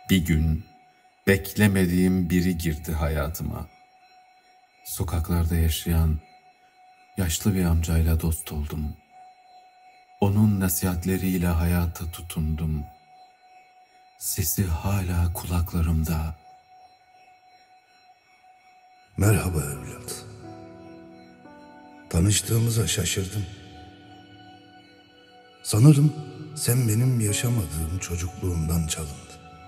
Bir gün beklemediğim biri girdi hayatıma. Sokaklarda yaşayan yaşlı bir amcayla dost oldum. Onun nasihatleriyle hayata tutundum. Sesi hala kulaklarımda. Merhaba evlat. Tanıştığımıza şaşırdım. Sanırım sen benim yaşamadığım çocukluğumdan çalındın.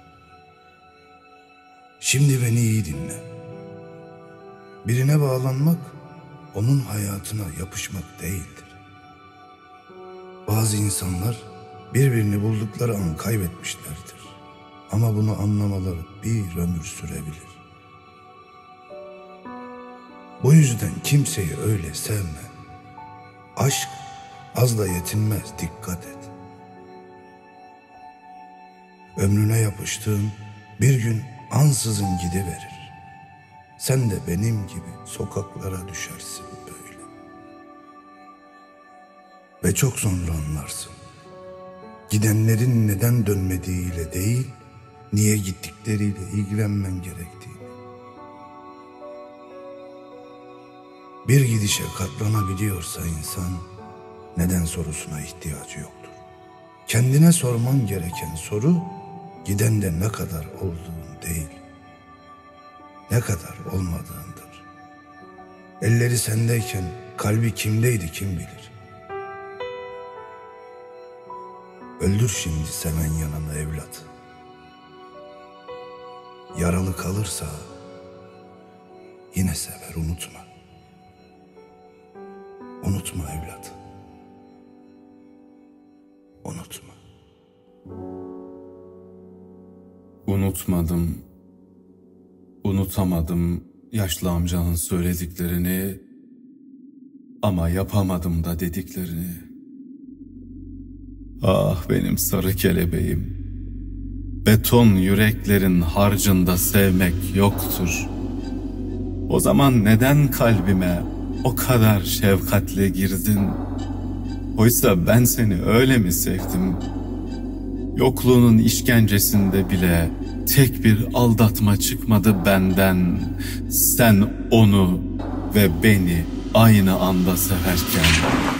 Şimdi beni iyi dinle. Birine bağlanmak, onun hayatına yapışmak değildir. Bazı insanlar birbirini buldukları an kaybetmişlerdir. Ama bunu anlamaları bir ömür sürebilir. Bu yüzden kimseyi öyle sevme. Aşk azla yetinmez, dikkat et. Ömrüne yapıştığın bir gün ansızın gidiverir. Sen de benim gibi sokaklara düşersin böyle. Ve çok sonra anlarsın. Gidenlerin neden dönmediğiyle değil, niye gittikleriyle ilgilenmen gerektiğini. Bir gidişe katlanabiliyorsa insan, neden sorusuna ihtiyacı yoktur. Kendine sorman gereken soru, gidende ne kadar olduğun değil, ne kadar olmadığındır. Elleri sendeyken kalbi kimdeydi kim bilir. Öldür şimdi seven yanını evlat. Yaralı kalırsa yine sever, unutma. Unutma evlat. Unutma. Unutmadım, unutamadım yaşlı amcanın söylediklerini, ama yapamadım da dediklerini. Ah benim sarı kelebeğim, beton yüreklerin harcında sevmek yoktur. O zaman neden kalbime o kadar şefkatle girdin? Oysa ben seni öyle mi sevdim? Yokluğunun işkencesinde bile tek bir aldatma çıkmadı benden. Sen onu ve beni aynı anda severken.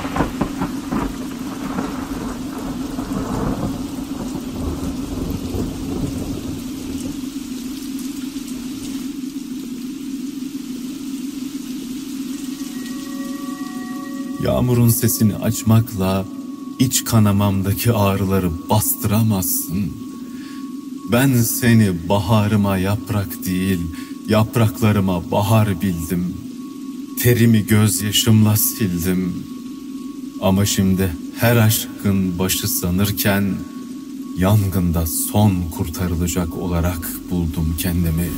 Yağmurun sesini açmakla iç kanamamdaki ağrıları bastıramazsın. Ben seni baharıma yaprak değil, yapraklarıma bahar bildim. Terimi gözyaşımla sildim. Ama şimdi her aşkın başı sanırken, yangında son kurtarılacak olarak buldum kendimi.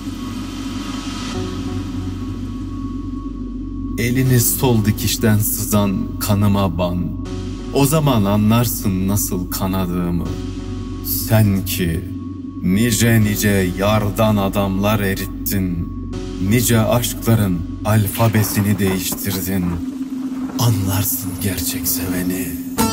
Elini sol dikişten sızan kanıma ban. O zaman anlarsın nasıl kanadığımı. Sen ki nice nice yardan adamlar erittin. Nice aşkların alfabesini değiştirdin. Anlarsın gerçek seveni.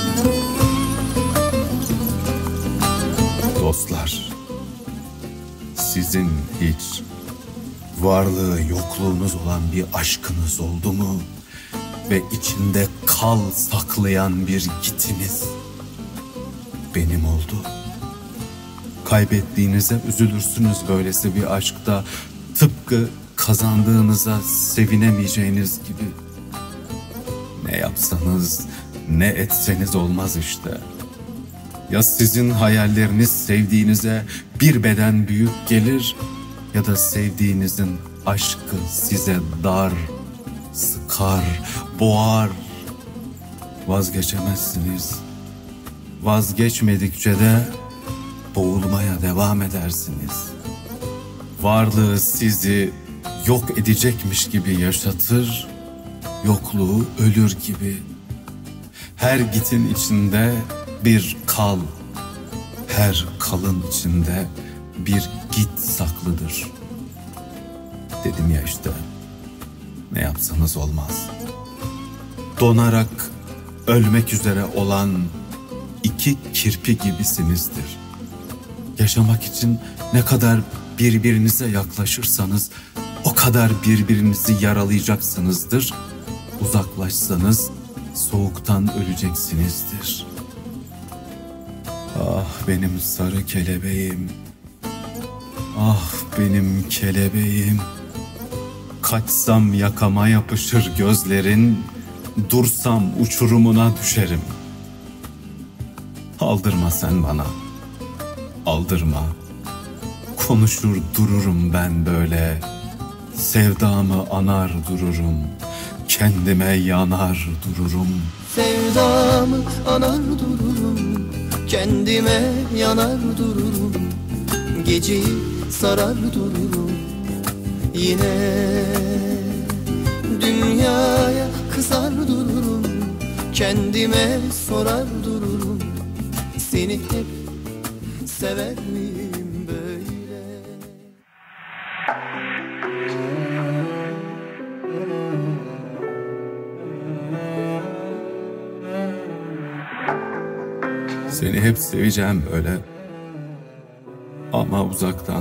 Dostlar, sizin hiç varlığı yokluğunuz olan bir aşkınız oldu mu? Ve içinde kal saklayan bir gitiniz benim oldu. Kaybettiğinize üzülürsünüz böylesi bir aşkta, tıpkı kazandığınıza sevinemeyeceğiniz gibi. Ne yapsanız, ne etseniz olmaz işte. Ya sizin hayalleriniz sevdiğinize bir beden büyük gelir, ya da sevdiğinizin aşkı size dar, sıkar, boğar. Vazgeçemezsiniz. Vazgeçmedikçe de boğulmaya devam edersiniz. Varlığı sizi yok edecekmiş gibi yaşatır, yokluğu ölür gibi. Her gitin içinde bir kal, her kalın içinde bir git saklıdır. Dedim ya işte, ne yapsanız olmaz. Donarak ölmek üzere olan iki kirpi gibisinizdir. Yaşamak için ne kadar birbirinize yaklaşırsanız o kadar birbirinizi yaralayacaksınızdır. Uzaklaşsanız soğuktan öleceksinizdir. Ah benim sarı kelebeğim, ah benim kelebeğim. Kaçsam yakama yapışır gözlerin, dursam uçurumuna düşerim. Aldırma sen bana, aldırma. Konuşur dururum ben böyle, sevdamı anar dururum, kendime yanar dururum. Sevdamı anar dururum, kendime yanar dururum, geceyi sarar dururum. Yine dünyaya kızar dururum, kendime sorar dururum. Seni hep sever miyim böyle? Seni hep seveceğim böyle, ama uzaktan.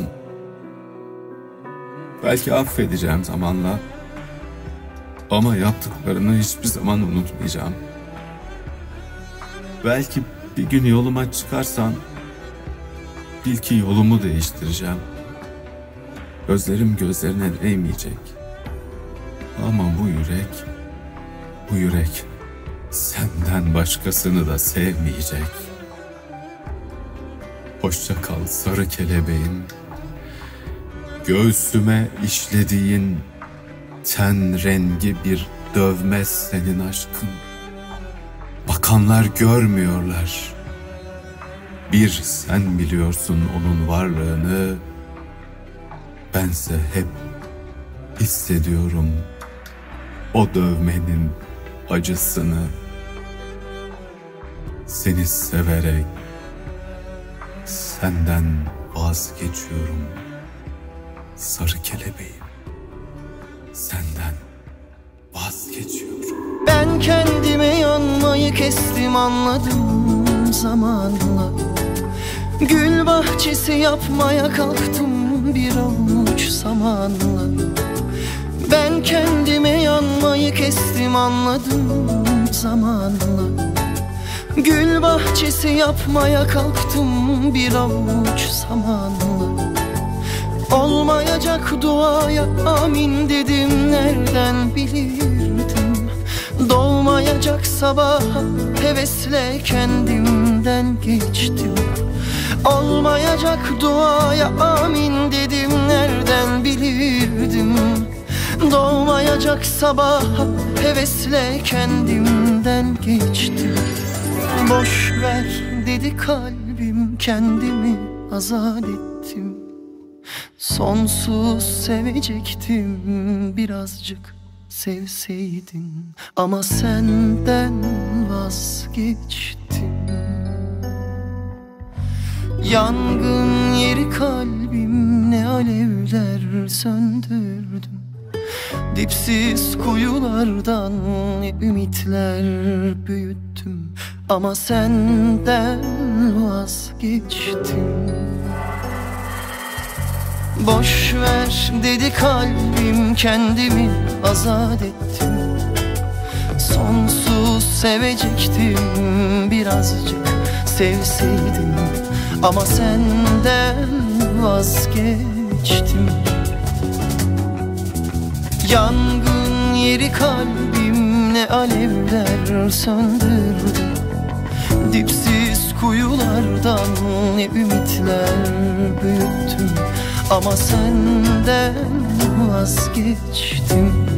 Belki affedeceğim zamanla, ama yaptıklarını hiçbir zaman unutmayacağım. Belki bir gün yoluma çıkarsan, bil ki yolumu değiştireceğim. Gözlerim gözlerine değmeyecek. Ama bu yürek senden başkasını da sevmeyecek. Hoşça kal sarı kelebeğim. Göğsüme işlediğin ten rengi bir dövme senin aşkın. Bakanlar görmüyorlar. Bir sen biliyorsun onun varlığını. Bense hep hissediyorum o dövmenin acısını. Seni severek senden vazgeçiyorum. Sarı kelebeğim, senden vazgeçiyorum. Ben kendime yanmayı kestim, anladım zamanla. Gül bahçesi yapmaya kalktım bir avuç samanla. Ben kendime yanmayı kestim, anladım zamanla. Gül bahçesi yapmaya kalktım bir avuç samanla. Olmayacak duaya amin dedim, nereden bilirdim? Doğmayacak sabaha hevesle kendimden geçtim. Olmayacak duaya amin dedim, nereden bilirdim? Doğmayacak sabaha hevesle kendimden geçtim. Boş ver dedi kalbim, kendimi azat ettim. Sonsuz sevecektim, birazcık sevseydin. Ama senden vazgeçtim. Yangın yeri kalbim, ne alevler söndürdüm. Dipsiz kuyulardan ne ümitler büyüttüm. Ama senden vazgeçtim. Boş ver dedi kalbim, kendimi azat ettim. Sonsuz sevecektim, birazcık sevseydin. Ama senden vazgeçtim. Yangın yeri kalbim, ne alevler söndürdü. Dipsiz kuyulardan ne ümitler büyüttüm. Ama senden vazgeçtim.